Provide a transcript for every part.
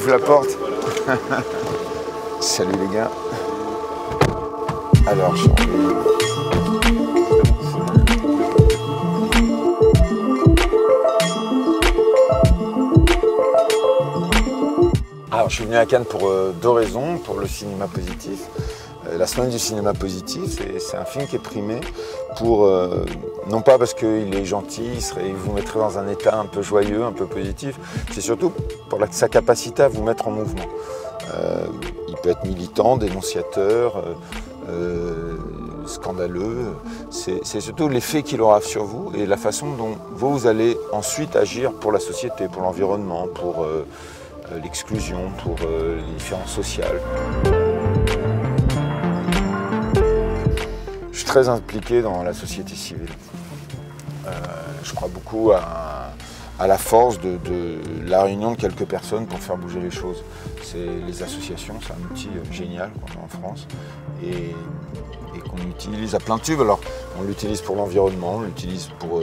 ouvre la porte. Salut les gars. Alors, je suis venu à Cannes pour deux raisons. Pour le cinéma positif. La semaine du cinéma positif, c'est un film qui est primé pour, non pas parce qu'il est gentil, il vous mettrait dans un état un peu joyeux, un peu positif, c'est surtout pour sa capacité à vous mettre en mouvement. Il peut être militant, dénonciateur, scandaleux, c'est surtout l'effet qu'il aura sur vous et la façon dont vous allez ensuite agir pour la société, pour l'environnement, pour l'exclusion, pour les différences sociales. Je suis très impliqué dans la société civile. Je crois beaucoup à la force de la réunion de quelques personnes pour faire bouger les choses. Les associations, c'est un outil génial qu'on a en France et qu'on utilise à plein de tubes. Alors, on l'utilise pour l'environnement, on l'utilise pour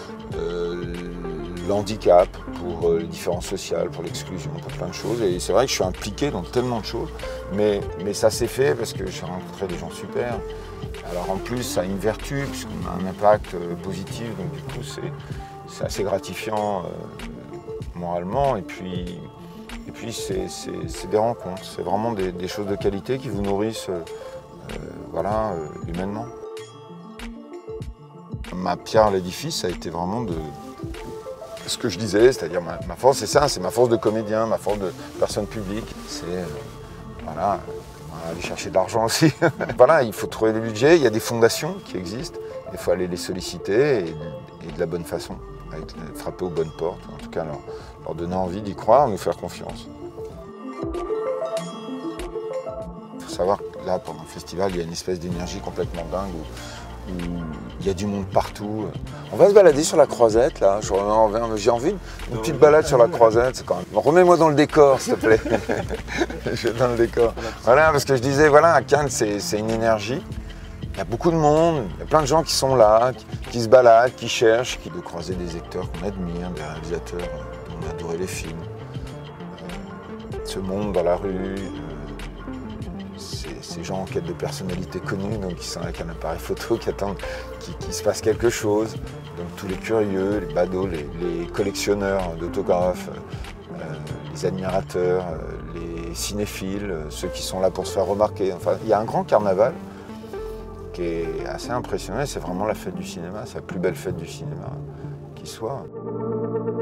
le handicap, pour les différences sociales, pour l'exclusion, pour plein de choses. Et c'est vrai que je suis impliqué dans tellement de choses, mais ça s'est fait parce que j'ai rencontré des gens super. Alors en plus, ça a une vertu, puisqu'on a un impact positif, donc du coup, c'est assez gratifiant moralement. Et puis c'est des rencontres, c'est vraiment des choses de qualité qui vous nourrissent humainement. Ma pierre à l'édifice, ça a été vraiment ce que je disais, c'est-à-dire ma force, c'est ça, c'est ma force de comédien, ma force de personne publique. C'est aller chercher de l'argent aussi. Voilà, il faut trouver des budgets, il y a des fondations qui existent, il faut aller les solliciter et de la bonne façon, frapper aux bonnes portes, en tout cas leur donner envie d'y croire, nous faire confiance. Il faut savoir que là, pendant le festival, il y a une espèce d'énergie complètement dingue où il y a du monde partout. On va se balader sur la Croisette, là. J'ai envie d'une petite balade sur la Croisette. Remets-moi dans le décor, s'il te plaît. Je suis dans le décor. Voilà, parce que je disais, voilà, à Cannes, c'est une énergie. Il y a beaucoup de monde, il y a plein de gens qui sont là, qui se baladent, qui cherchent, de croiser des acteurs qu'on admire, des réalisateurs dont on a adoré les films. Ce monde dans la rue. Ces gens en quête de personnalité connue, donc qui sont avec un appareil photo, qui attendent qu'il se passe quelque chose. Donc tous les curieux, les badauds, les collectionneurs d'autographes, les admirateurs, les cinéphiles, ceux qui sont là pour se faire remarquer. Enfin, il y a un grand carnaval qui est assez impressionnant. C'est vraiment la fête du cinéma, c'est la plus belle fête du cinéma qui soit.